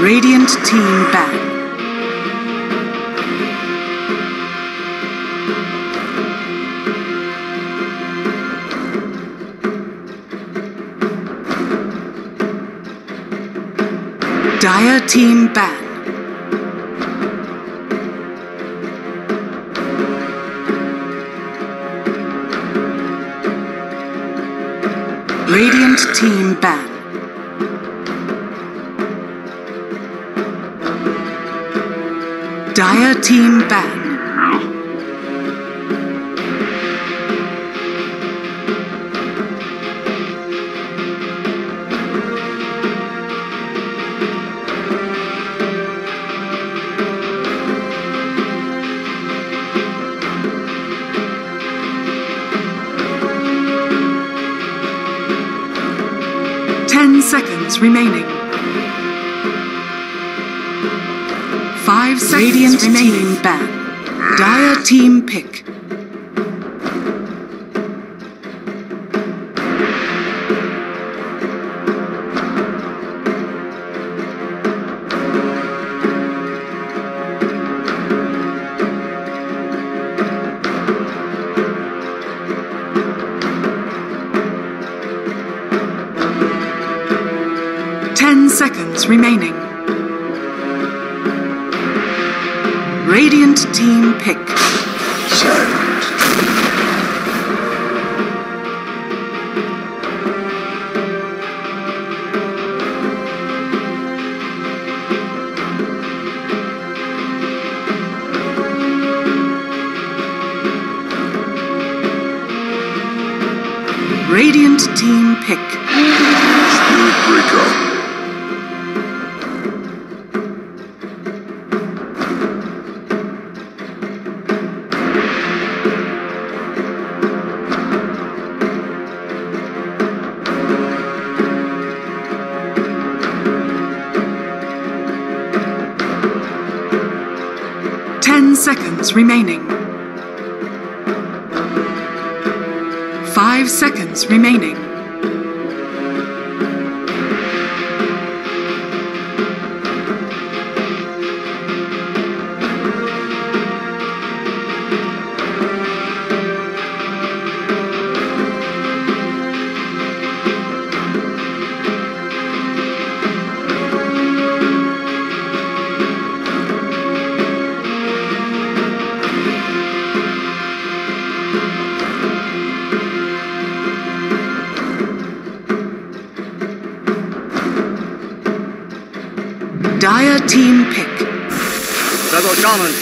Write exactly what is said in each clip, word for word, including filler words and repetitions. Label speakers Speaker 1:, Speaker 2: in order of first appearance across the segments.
Speaker 1: Radiant team ban. Dire team ban. Radiant team ban. Dire team ban. Ten seconds remaining. Five seconds Radiant remaining. Team ban. Dire team pick. Ten seconds remaining. Radiant team pick.
Speaker 2: Silent.
Speaker 1: Radiant team pick.
Speaker 2: Spirit breaker.
Speaker 1: Ten seconds remaining. Five seconds remaining. Dire team pick.
Speaker 3: Rebel Shaman.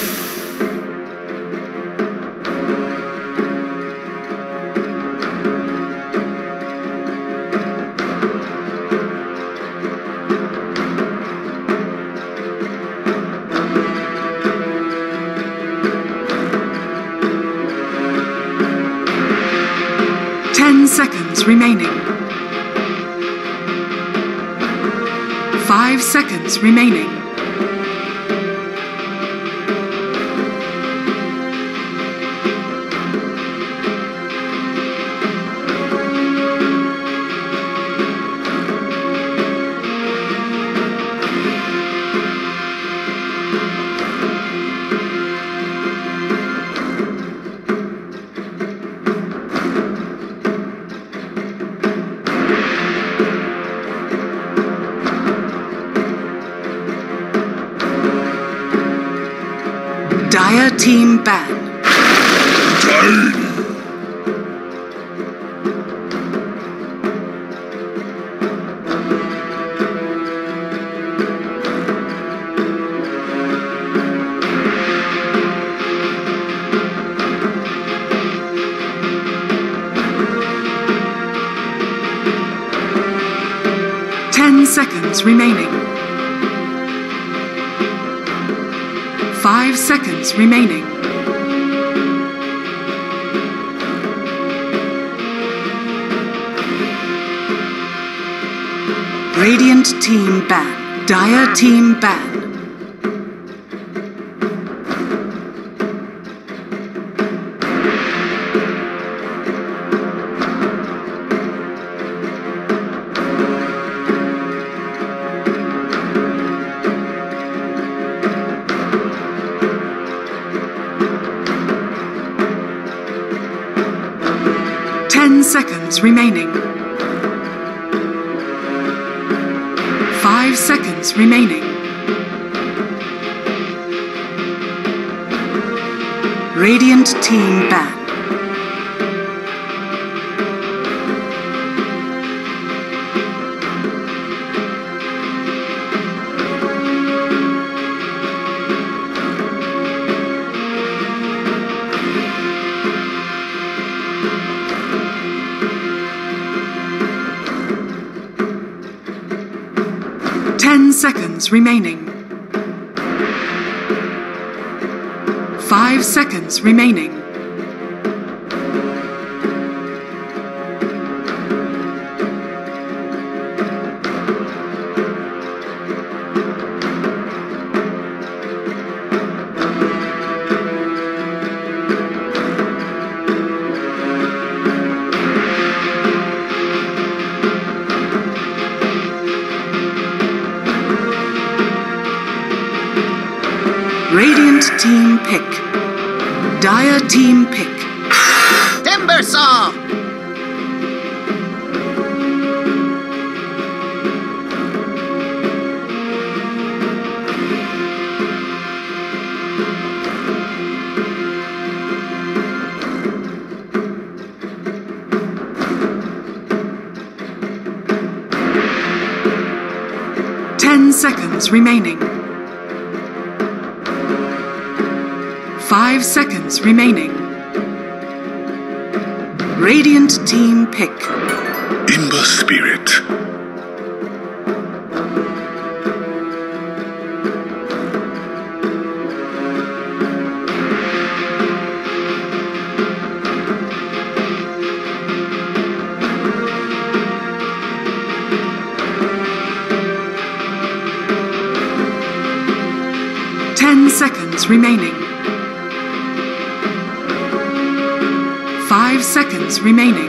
Speaker 1: Ten seconds remaining. Five seconds remaining. Dire team ban.
Speaker 2: Tiny.
Speaker 1: Ten seconds remaining. Five seconds remaining. Radiant team ban. Dire team ban. Ten seconds remaining. Five seconds remaining. Radiant team ban. Ten seconds remaining. Five seconds remaining. Radiant team pick. Dire team pick.
Speaker 4: Timber saw!
Speaker 1: Ten seconds remaining. Five seconds remaining. Radiant team pick.
Speaker 2: Ember Spirit.
Speaker 1: Ten seconds remaining. Five seconds remaining.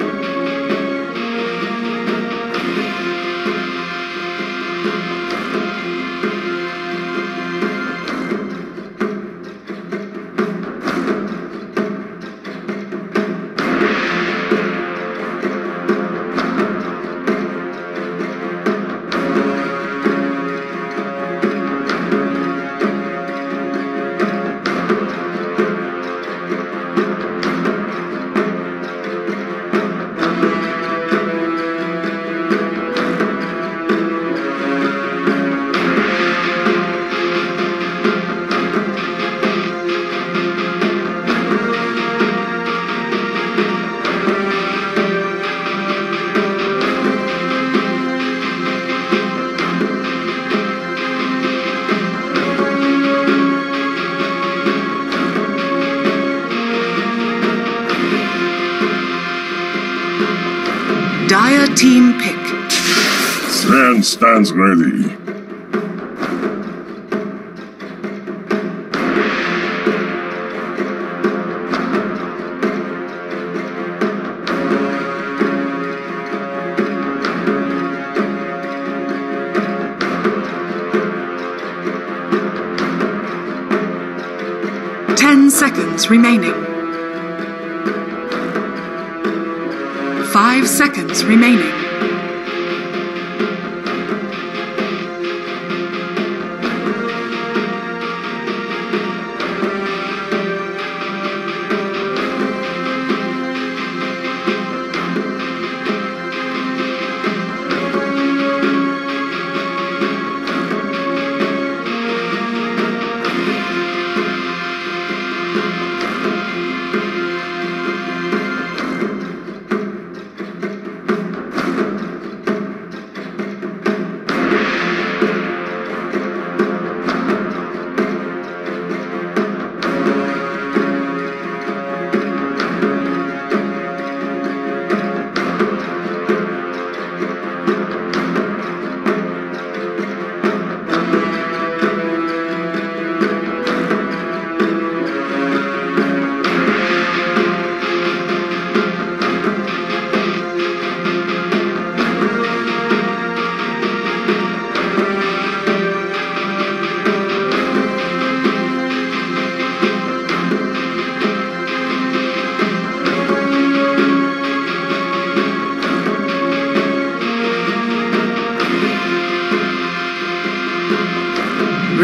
Speaker 1: Dire team pick.
Speaker 2: Sand stands ready.
Speaker 1: Ten seconds remaining. Five seconds remaining.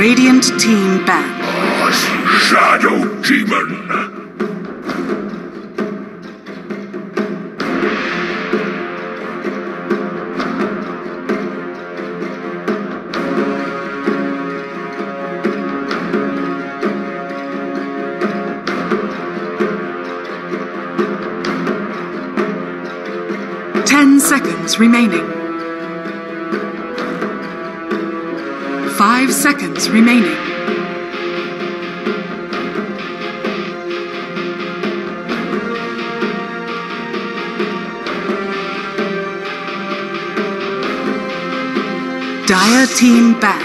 Speaker 1: Radiant team ban.
Speaker 2: Shadow Demon.
Speaker 1: Ten seconds remaining. Five seconds remaining. Dire team ban.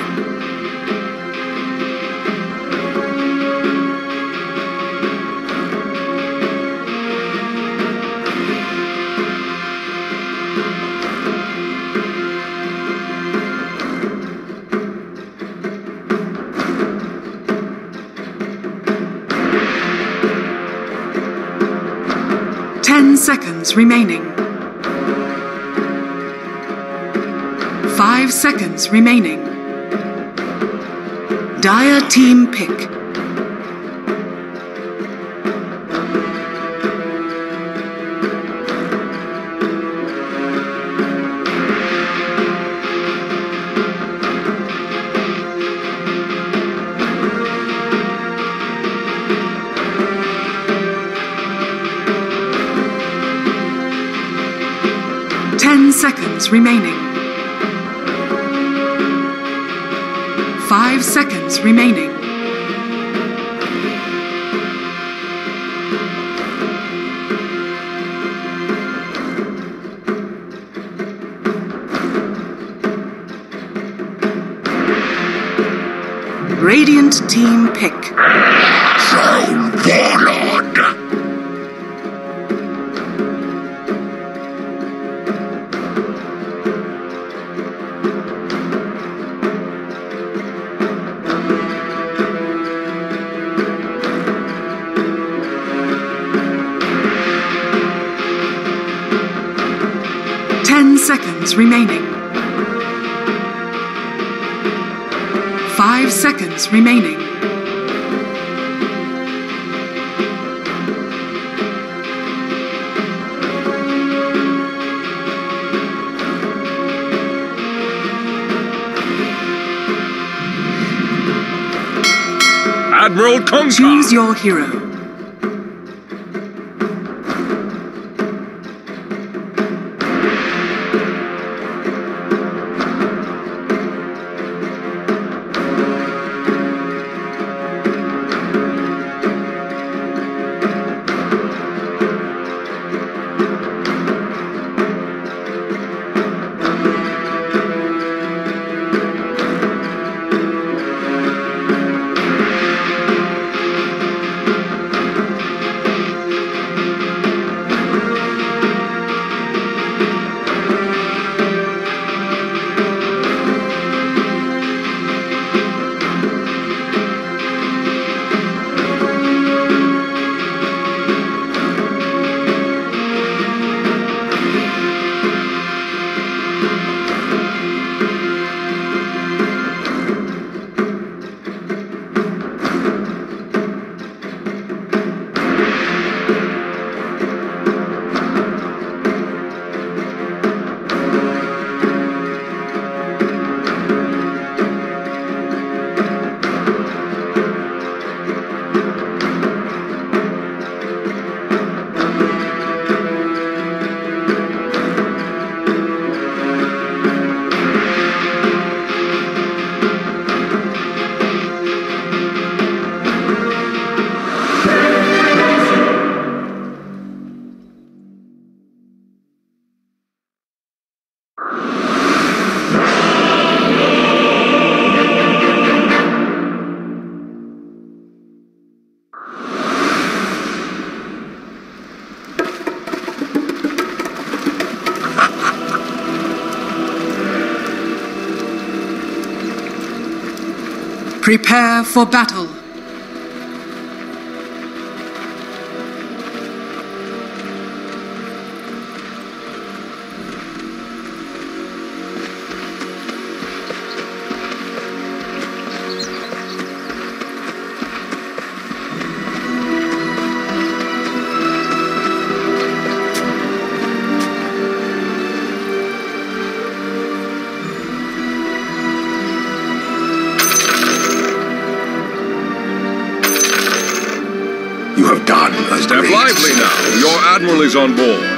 Speaker 1: Ten seconds remaining. Five seconds remaining. Dire team pick. Ten seconds remaining. Five seconds remaining. Radiant team pick.
Speaker 2: Soul Warlord.
Speaker 1: Ten seconds remaining. Five seconds remaining.
Speaker 3: Admiral Conquer.
Speaker 1: Choose your hero. Prepare for battle.
Speaker 2: Step lively now. Your admiral is on board.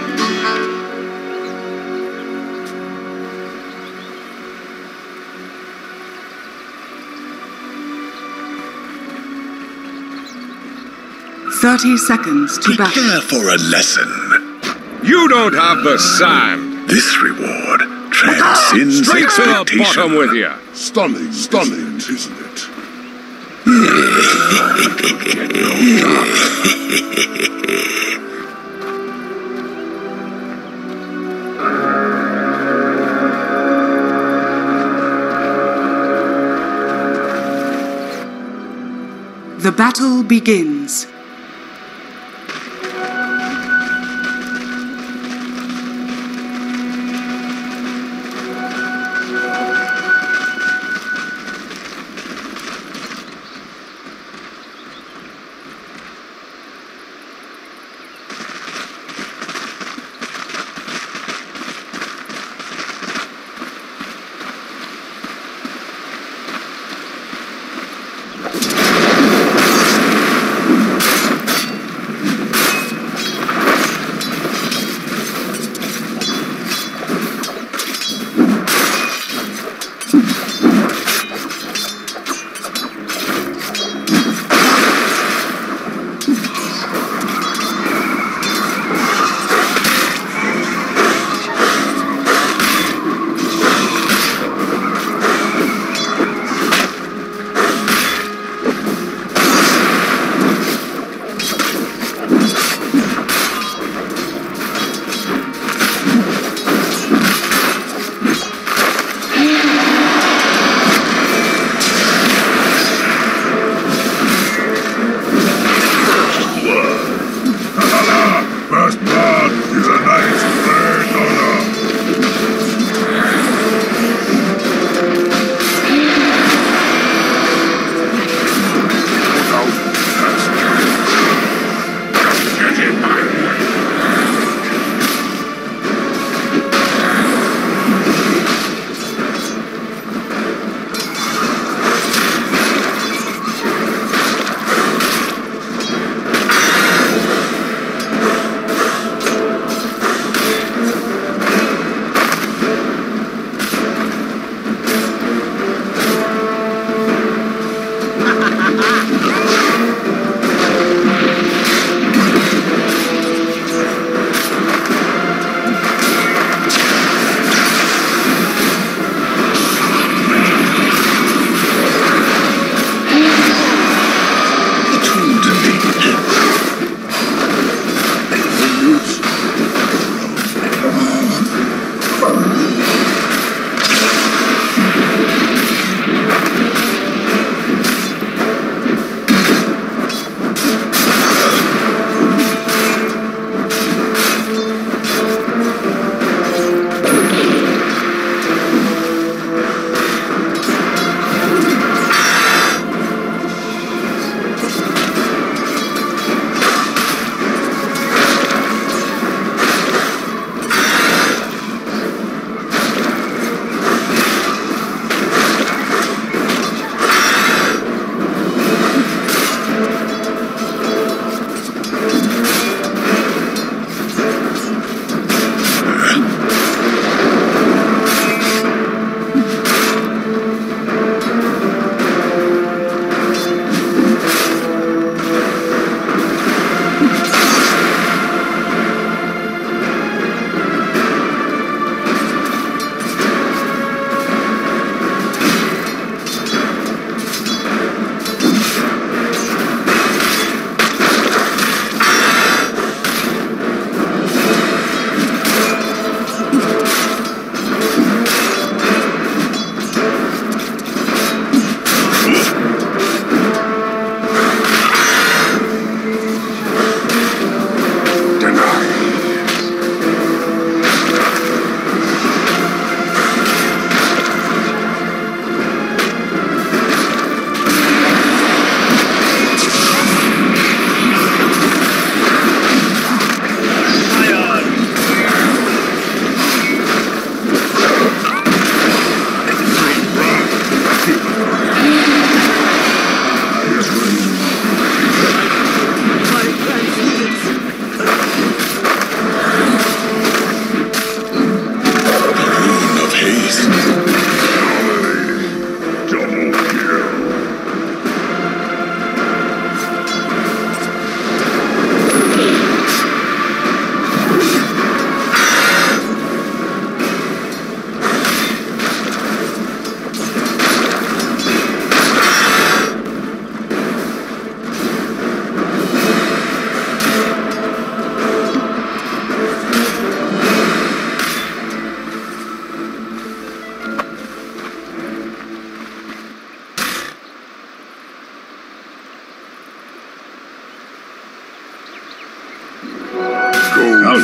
Speaker 1: Thirty seconds to battle.
Speaker 5: Prepare for a lesson.
Speaker 2: You don't have the sand.
Speaker 5: This reward transcends
Speaker 2: Straight to the
Speaker 5: expectation.
Speaker 2: bottom with you.
Speaker 6: Stunning, stunning, isn't it?
Speaker 1: The battle begins.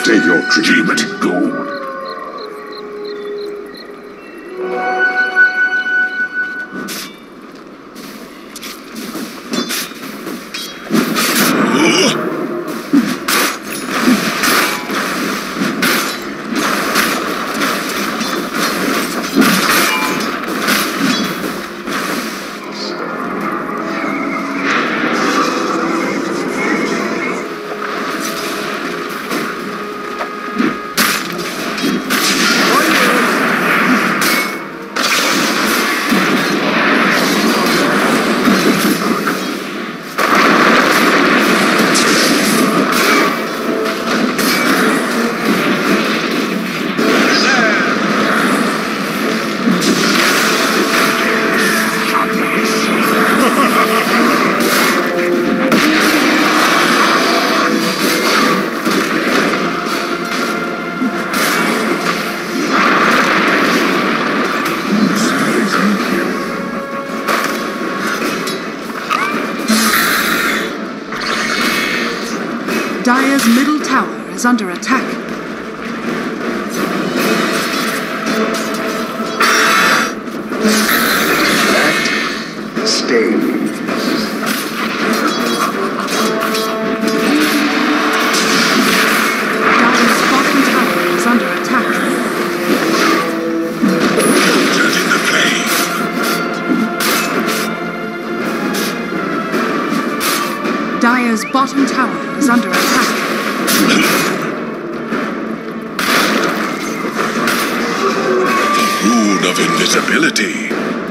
Speaker 6: Take your treatment. Go.
Speaker 1: Dire's middle tower is under attack.
Speaker 6: Stay.
Speaker 1: Dire's bottom tower is under attack.
Speaker 5: Turn in the flame.
Speaker 1: Dire's bottom tower is under attack.
Speaker 5: Rune of invisibility.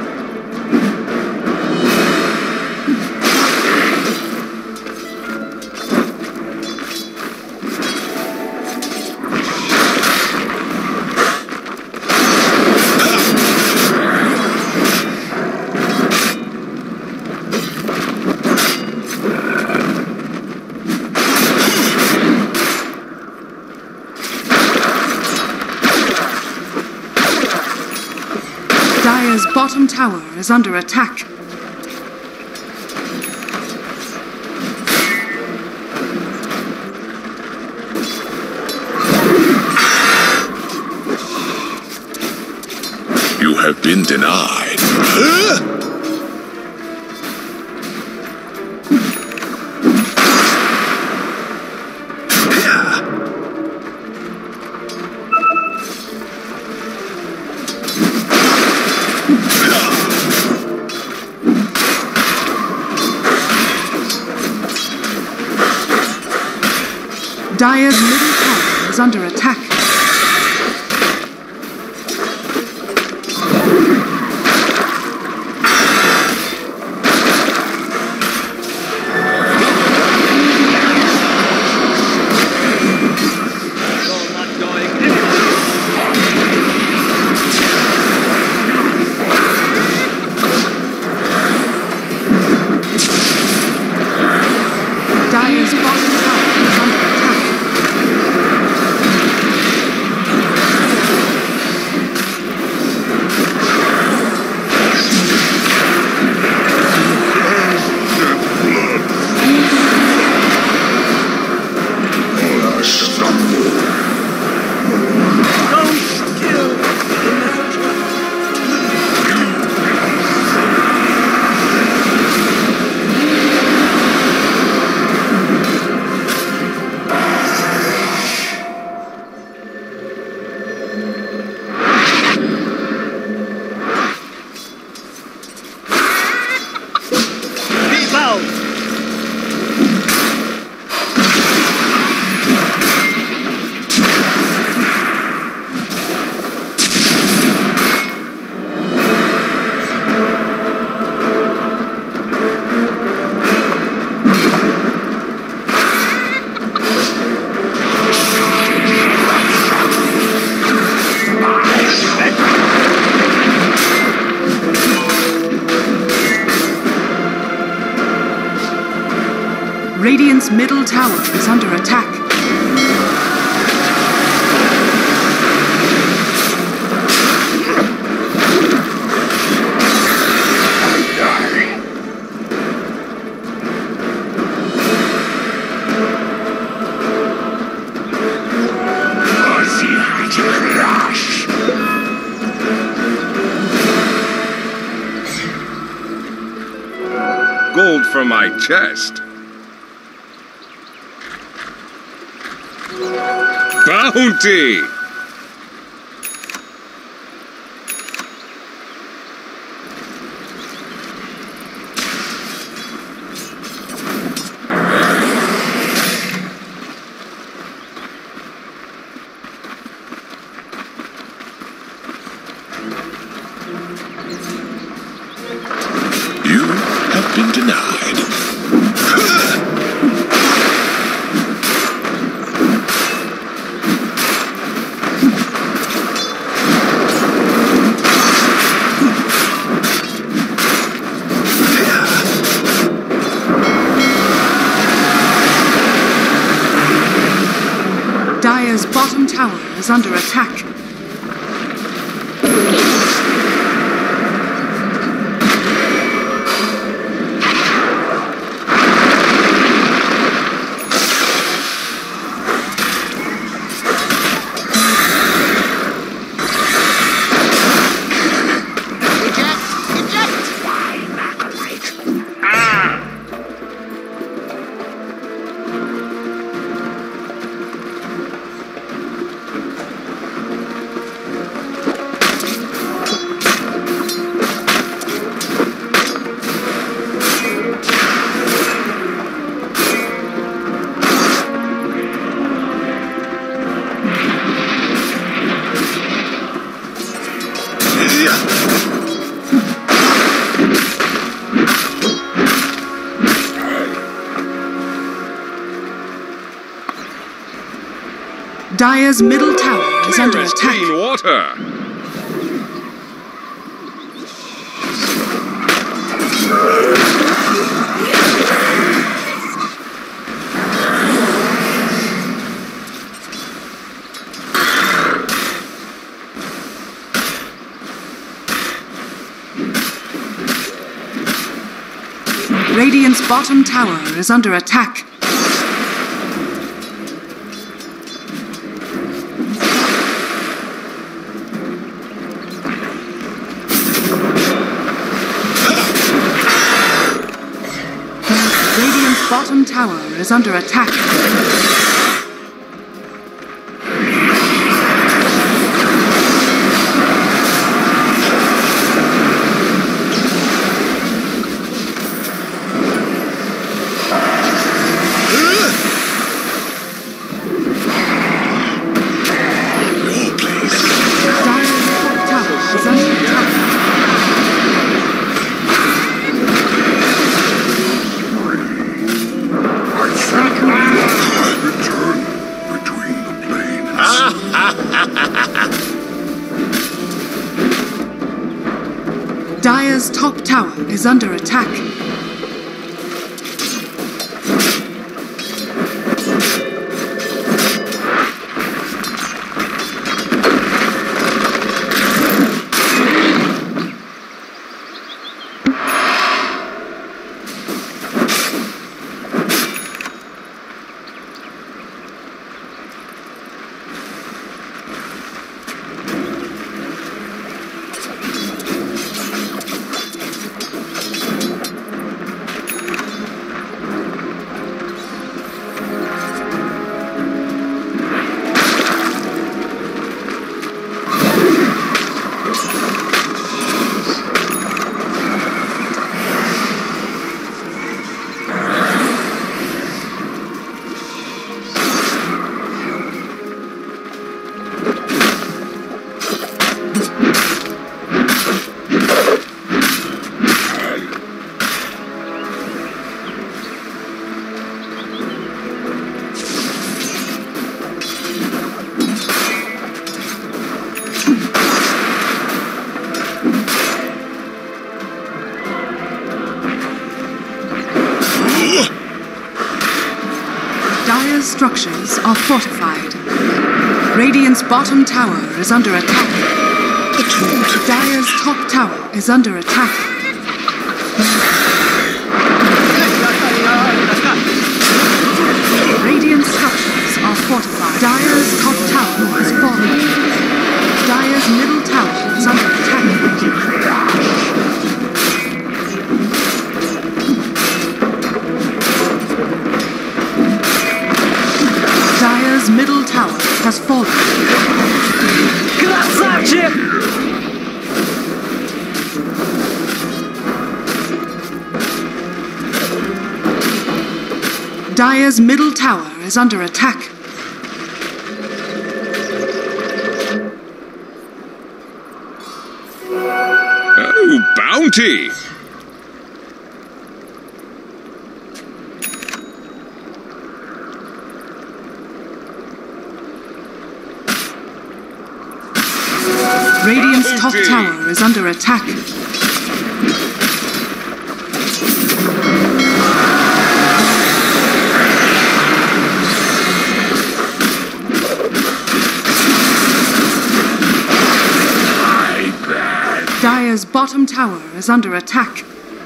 Speaker 1: Dire's bottom tower is under attack.
Speaker 5: You have been denied. Huh?
Speaker 1: Dire's middle tower is under attack.
Speaker 3: You're not going anywhere.
Speaker 1: Dire's bottom tower is under attack.
Speaker 3: Don't kill the messenger. Be bound.
Speaker 1: Radiant's middle tower is under attack.
Speaker 2: pulled from my chest. Bounty!
Speaker 5: You have been denied.
Speaker 1: Dire's bottom tower is under attack. Dire's middle tower is under
Speaker 2: Clear as
Speaker 1: attack.
Speaker 2: clean water.
Speaker 1: Radiant's bottom tower is under attack. Radiant's bottom tower is under attack. Dire's top tower is under attack. Dire's structures are fortified. Radiant's bottom tower is under attack. Dire's top tower is under attack. Radiant structures are fortified. Dire's top tower is falling. Dire's middle tower is under attack. Dire's middle tower is under attack.
Speaker 2: Oh, bounty!
Speaker 1: Radiant's top tower is under attack. Dire's bottom tower is under attack.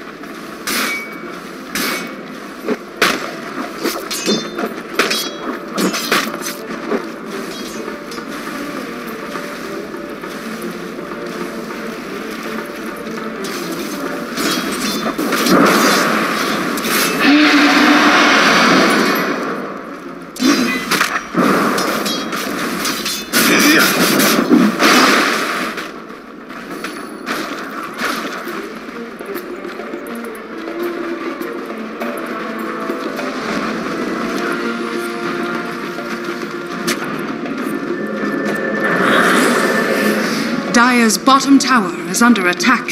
Speaker 1: Dire's bottom tower is under attack.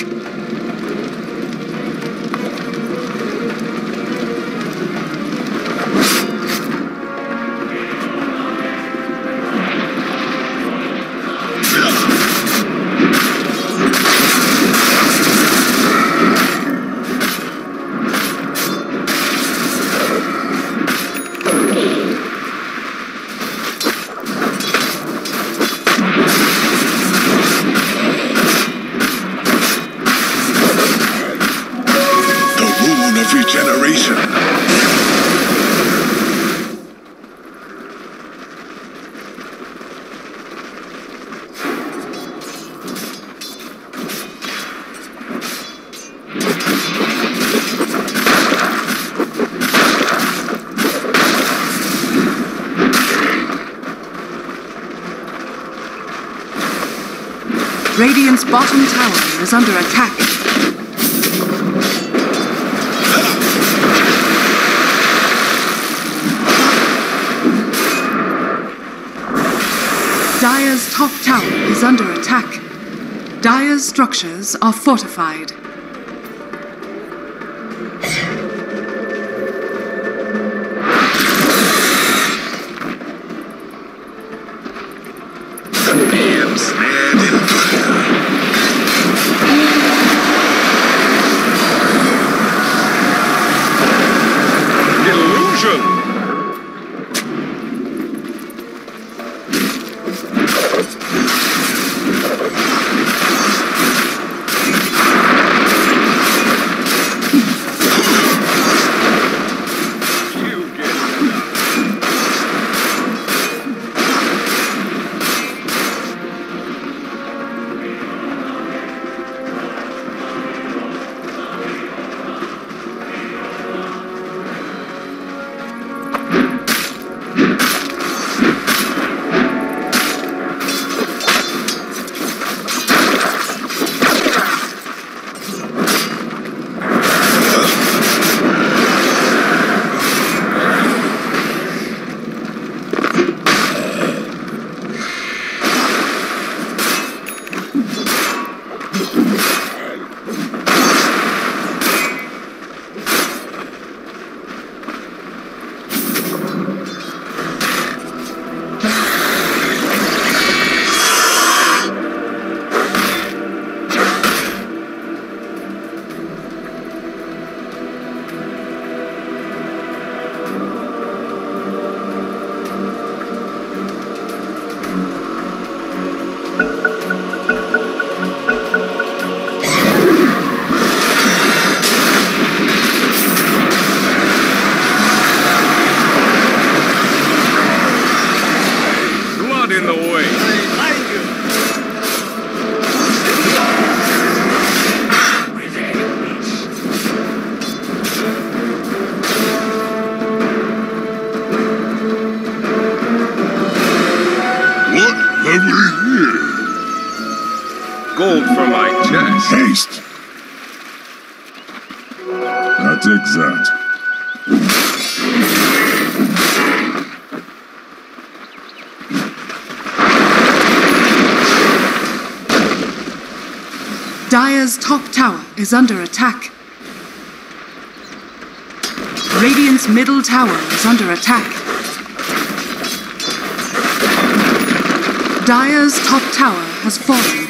Speaker 5: Regeneration.
Speaker 1: Radiant's bottom tower is under attack. Dire's top tower is under attack. Dire's structures are fortified.
Speaker 5: Being snared in fire.
Speaker 2: Illusion! Gold for my chest.
Speaker 6: Haste. I'll take that.
Speaker 1: Dire's top tower is under attack. Radiant's middle tower is under attack. Dire's top tower has fallen.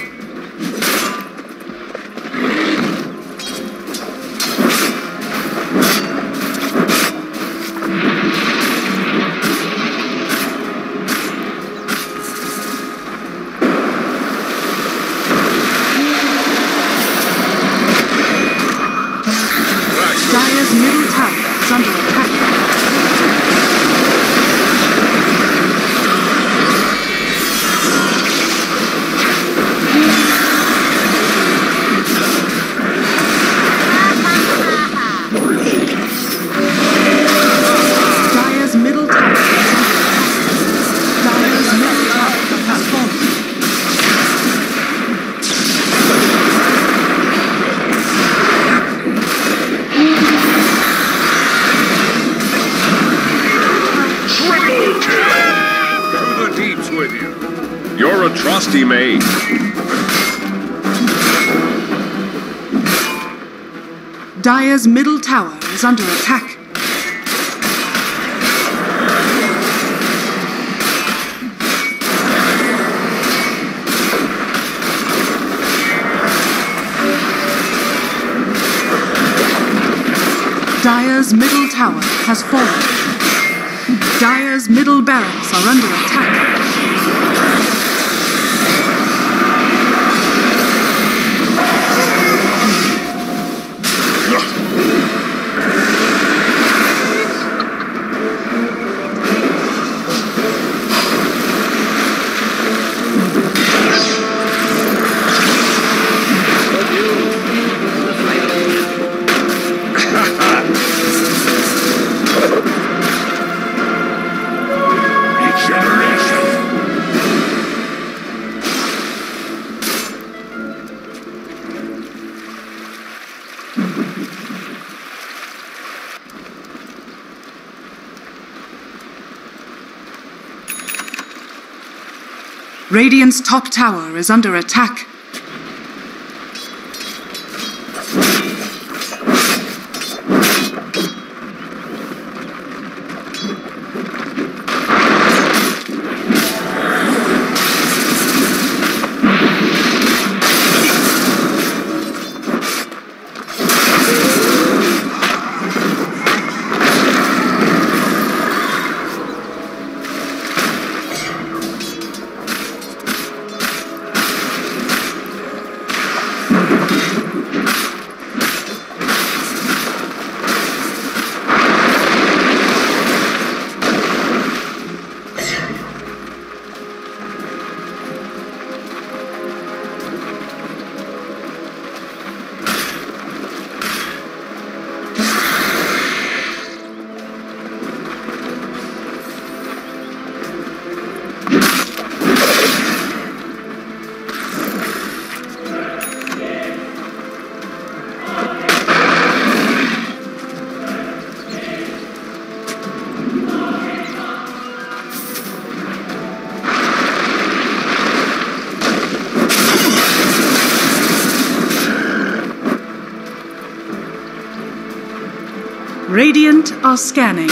Speaker 1: Dire's middle tower is under attack. Dire's middle tower is under attack. Dire's middle tower has fallen.
Speaker 2: Go the deeps with you. You're a trusty mage.
Speaker 1: Dire's middle tower is under attack. Dire's middle tower has fallen. Dire's middle barracks are under attack. Radiant's top tower is under attack. Radiant are scanning.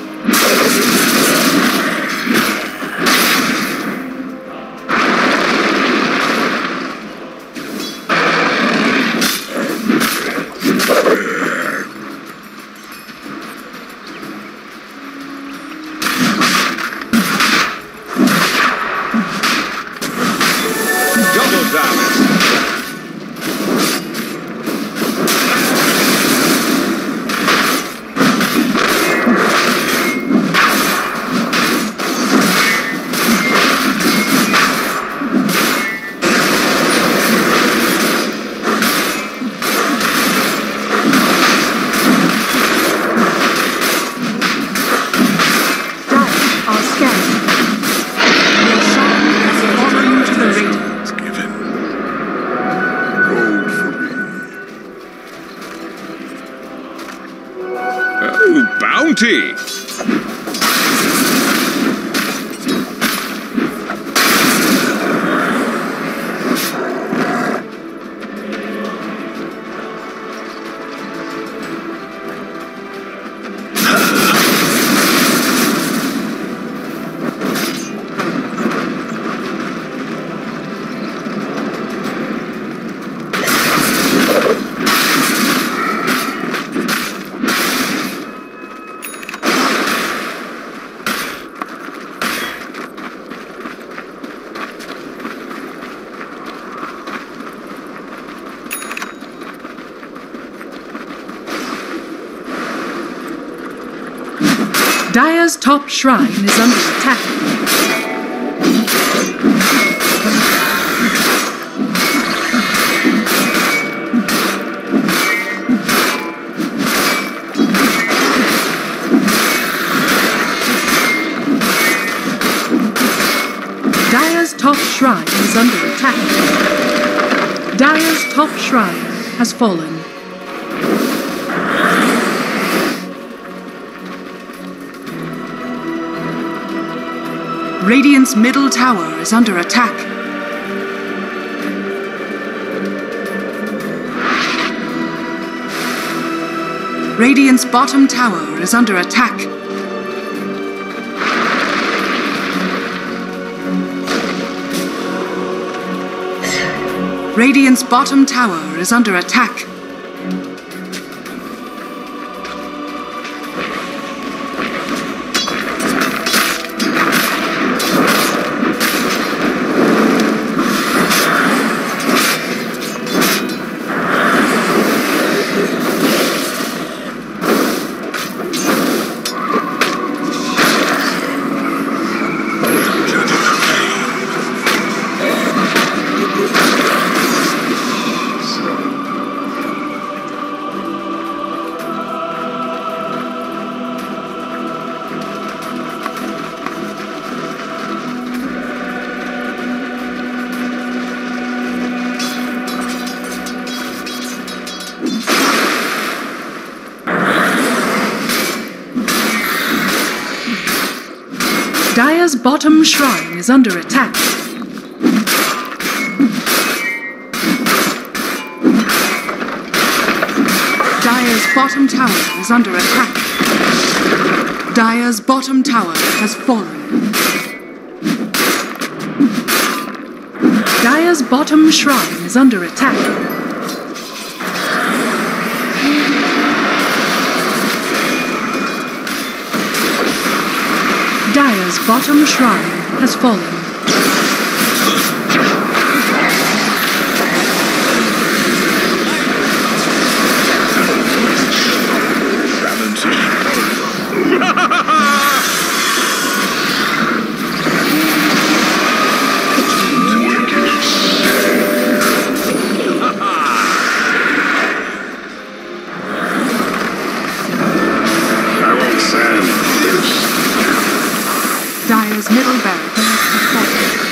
Speaker 2: Double damage.
Speaker 6: Oh, bounty!
Speaker 1: Dire's top shrine is under attack. Dire's top shrine is under attack. Dire's top shrine has fallen. Radiant's middle tower is under attack. Radiant's bottom tower is under attack. Radiant's bottom tower is under attack. Dire's bottom shrine is under attack. Dire's bottom tower is under attack. Dire's bottom tower has fallen. Dire's bottom shrine is under attack. Dire's bottom shrine has fallen. Dire's middle barracks has fallen.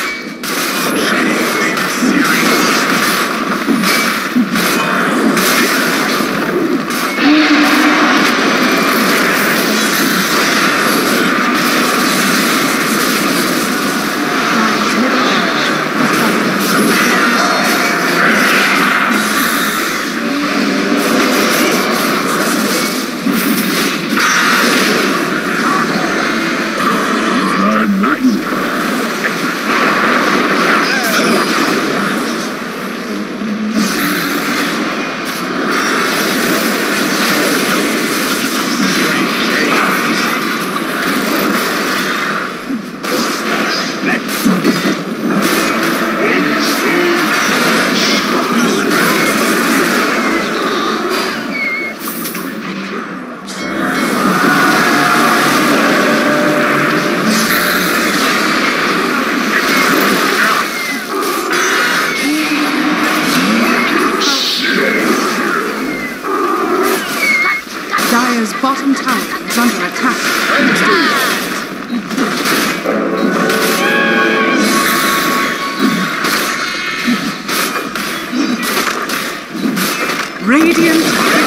Speaker 1: Dire's bottom tower is under attack. Radiant